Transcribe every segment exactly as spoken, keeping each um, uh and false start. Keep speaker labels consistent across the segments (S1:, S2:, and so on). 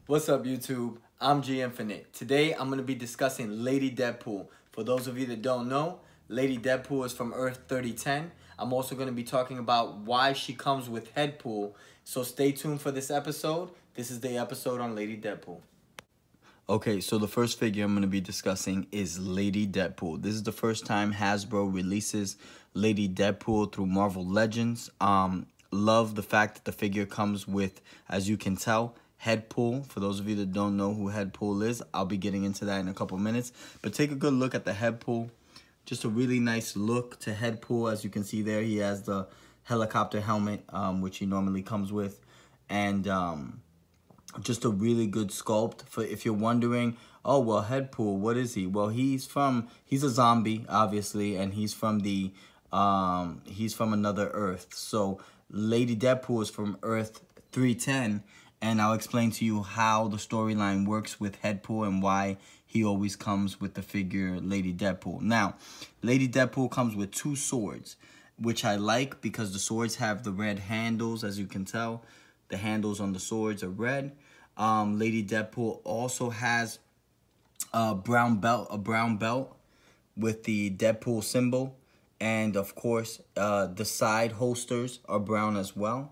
S1: What's up, YouTube? I'm G Infinite. Today I'm going to be discussing Lady Deadpool. For those of you that don't know, Lady Deadpool is from Earth thirty ten. I'm also going to be talking about why she comes with Headpool. So stay tuned for this episode. This is the episode on Lady Deadpool. Okay, so the first figure I'm going to be discussing is Lady Deadpool. This is the first time Hasbro releases Lady Deadpool through Marvel Legends. Um, love the fact that the figure comes with, as you can tell, Headpool. For those of you that don't know who Headpool is, I'll be getting into that in a couple minutes. But take a good look at the Headpool. Just a really nice look to Headpool. As you can see there, he has the helicopter helmet, um, which he normally comes with. And um, just a really good sculpt. For if you're wondering, oh, well, Headpool, what is he? Well, he's from, he's a zombie, obviously. And he's from the, um, he's from another Earth. So Lady Deadpool is from Earth three ten. And I'll explain to you how the storyline works with Headpool and why he always comes with the figure Lady Deadpool. Now, Lady Deadpool comes with two swords, which I like because the swords have the red handles, as you can tell. The handles on the swords are red. Um, Lady Deadpool also has a brown belt, a brown belt with the Deadpool symbol. And, of course, uh, the side holsters are brown as well.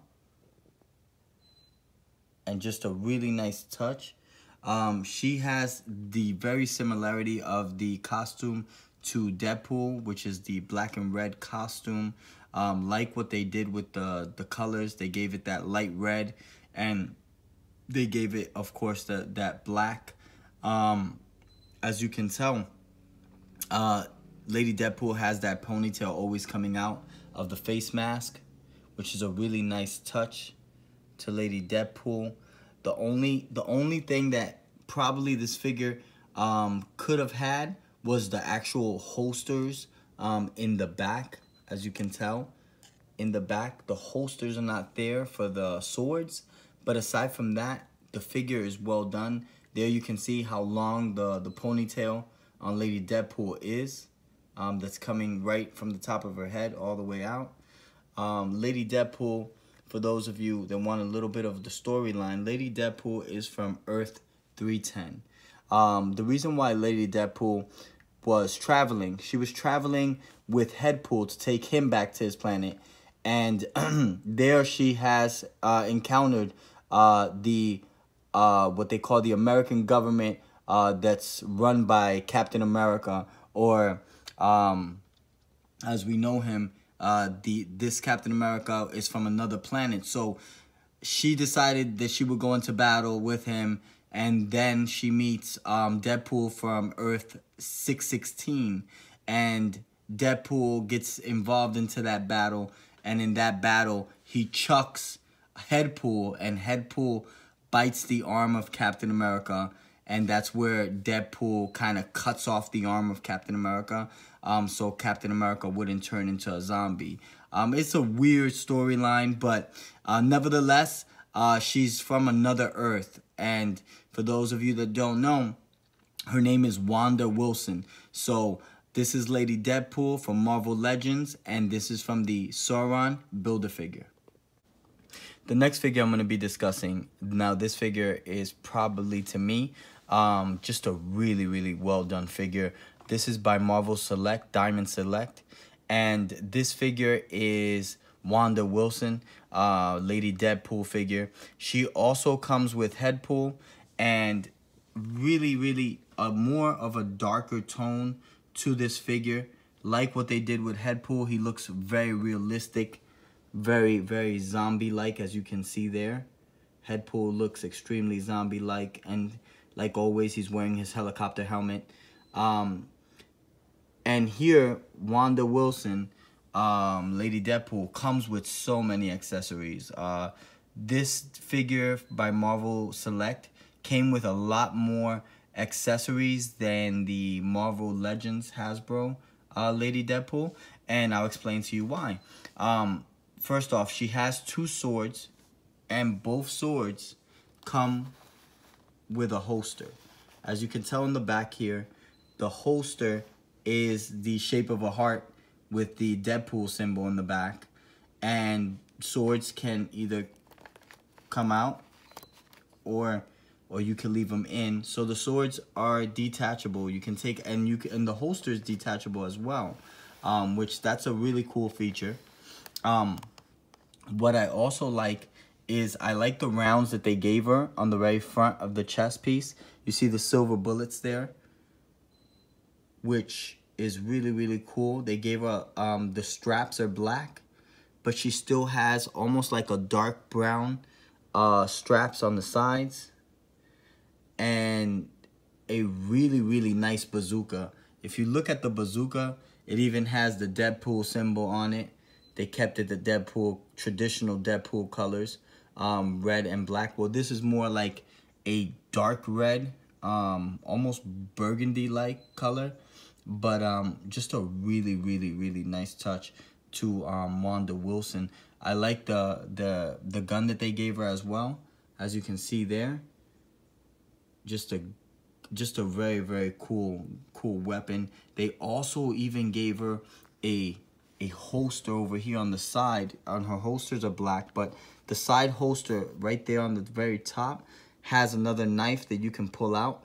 S1: And just a really nice touch. Um, she has the very similarity of the costume to Deadpool, which is the black and red costume. Um, like what they did with the, the colors, they gave it that light red, and they gave it, of course, the, that black. Um, as you can tell, uh, Lady Deadpool has that ponytail always coming out of the face mask, which is a really nice touch to Lady Deadpool. The only the only thing that probably this figure um, could have had was the actual holsters um, in the back. As you can tell, in the back, the holsters are not there for the swords. But aside from that, the figure is well done. There you can see how long the, the ponytail on Lady Deadpool is. Um, that's coming right from the top of her head all the way out. Um, Lady Deadpool, for those of you that want a little bit of the storyline, Lady Deadpool is from Earth three ten. Um, the reason why Lady Deadpool was traveling, she was traveling with Headpool to take him back to his planet. And there she has uh, encountered uh, the uh, what they call the American government uh, that's run by Captain America, or um, as we know him, Uh, the this Captain America is from another planet. So she decided that she would go into battle with him, and then she meets um, Deadpool from Earth six sixteen, and Deadpool gets involved into that battle, and in that battle he chucks Headpool, and Headpool bites the arm of Captain America. And that's where Deadpool kind of cuts off the arm of Captain America, um, so Captain America wouldn't turn into a zombie. Um, it's a weird storyline, but uh, nevertheless, uh, she's from another Earth. And for those of you that don't know, her name is Wanda Wilson. So this is Lady Deadpool from Marvel Legends, and this is from the Sauron Build-A-Figure. The next figure I'm going to be discussing, now this figure is probably, to me, um, just a really, really well done figure. This is by Marvel Select, Diamond Select. And this figure is Wanda Wilson, uh, Lady Deadpool figure. She also comes with Headpool, and really, really a more of a darker tone to this figure. Like what they did with Headpool, he looks very realistic. Very, very zombie-like, as you can see there. Headpool looks extremely zombie-like, and like always, he's wearing his helicopter helmet. Um, and here, Wanda Wilson, um, Lady Deadpool, comes with so many accessories. Uh, this figure by Marvel Select came with a lot more accessories than the Marvel Legends Hasbro uh, Lady Deadpool, and I'll explain to you why. Um, First off, she has two swords, and both swords come with a holster. As you can tell in the back here, the holster is the shape of a heart with the Deadpool symbol in the back. And swords can either come out or or you can leave them in. So the swords are detachable. You can take, and you can, and the holster is detachable as well, um, which that's a really cool feature. Um, what I also like is I like the rounds that they gave her on the very front of the chest piece. You see the silver bullets there, which is really, really cool. They gave her, um, the straps are black, but she still has almost like a dark brown uh, straps on the sides. And a really, really nice bazooka. If you look at the bazooka, it even has the Deadpool symbol on it. They kept it the Deadpool, traditional Deadpool colors, um, red and black. Well, this is more like a dark red, um, almost burgundy-like color. But um, just a really, really, really nice touch to um, Wanda Wilson. I like the, the, the gun that they gave her as well, as you can see there. Just a just a very, very cool cool weapon. They also even gave her a a holster over here on the side. On her holsters are black, but the side holster right there on the very top has another knife that you can pull out,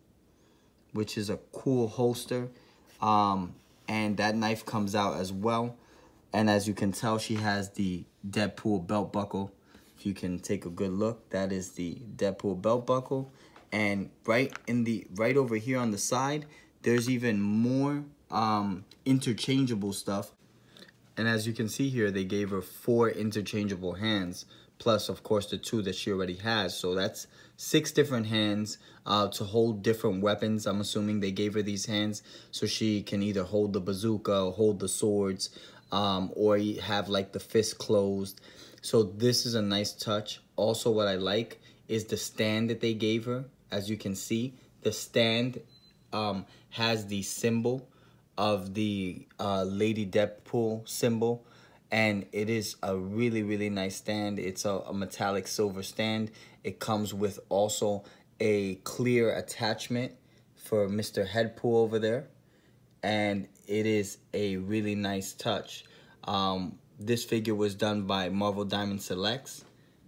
S1: which is a cool holster. Um, and that knife comes out as well. And as you can tell, she has the Deadpool belt buckle. If you can take a good look, that is the Deadpool belt buckle. And right in the right over here on the side, there's even more um, interchangeable stuff. And as you can see here, they gave her four interchangeable hands, plus of course the two that she already has. So that's six different hands uh, to hold different weapons. I'm assuming they gave her these hands so she can either hold the bazooka, or hold the swords, um, or have like the fist closed. So this is a nice touch. Also, what I like is the stand that they gave her. As you can see, the stand um, has the symbol of the uh, Lady Deadpool symbol, and it is a really, really nice stand. It's a, a metallic silver stand. It comes with also a clear attachment for Mister Headpool over there, and it is a really nice touch. Um, this figure was done by Marvel Diamond Selects,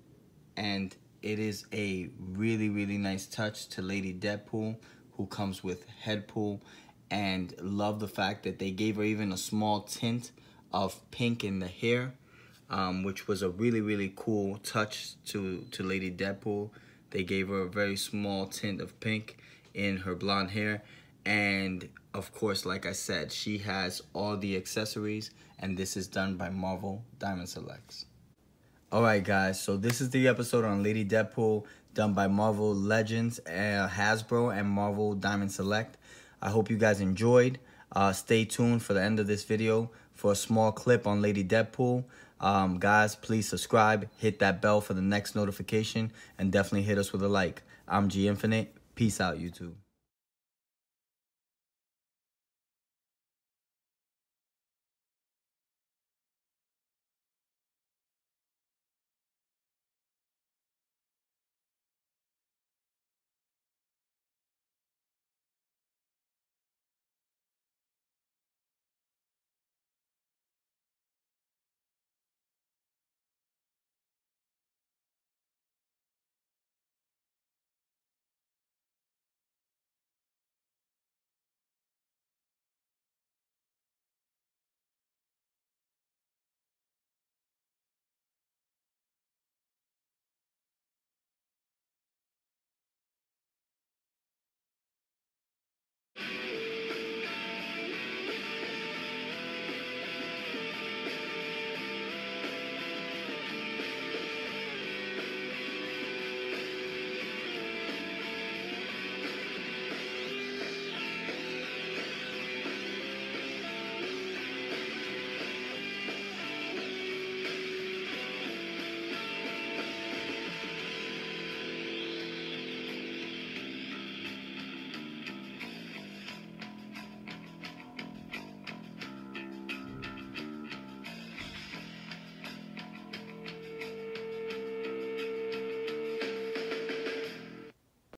S1: and it is a really, really nice touch to Lady Deadpool, who comes with Headpool. And love the fact that they gave her even a small tint of pink in the hair, um, which was a really, really cool touch to, to Lady Deadpool. They gave her a very small tint of pink in her blonde hair. And of course, like I said, she has all the accessories, and this is done by Marvel Diamond Selects. Alright guys, so this is the episode on Lady Deadpool, done by Marvel Legends, uh, Hasbro, and Marvel Diamond Select. I hope you guys enjoyed. Uh, stay tuned for the end of this video for a small clip on Lady Deadpool. Um, guys, please subscribe, hit that bell for the next notification, and definitely hit us with a like. I'm G Infinite. Peace out, YouTube.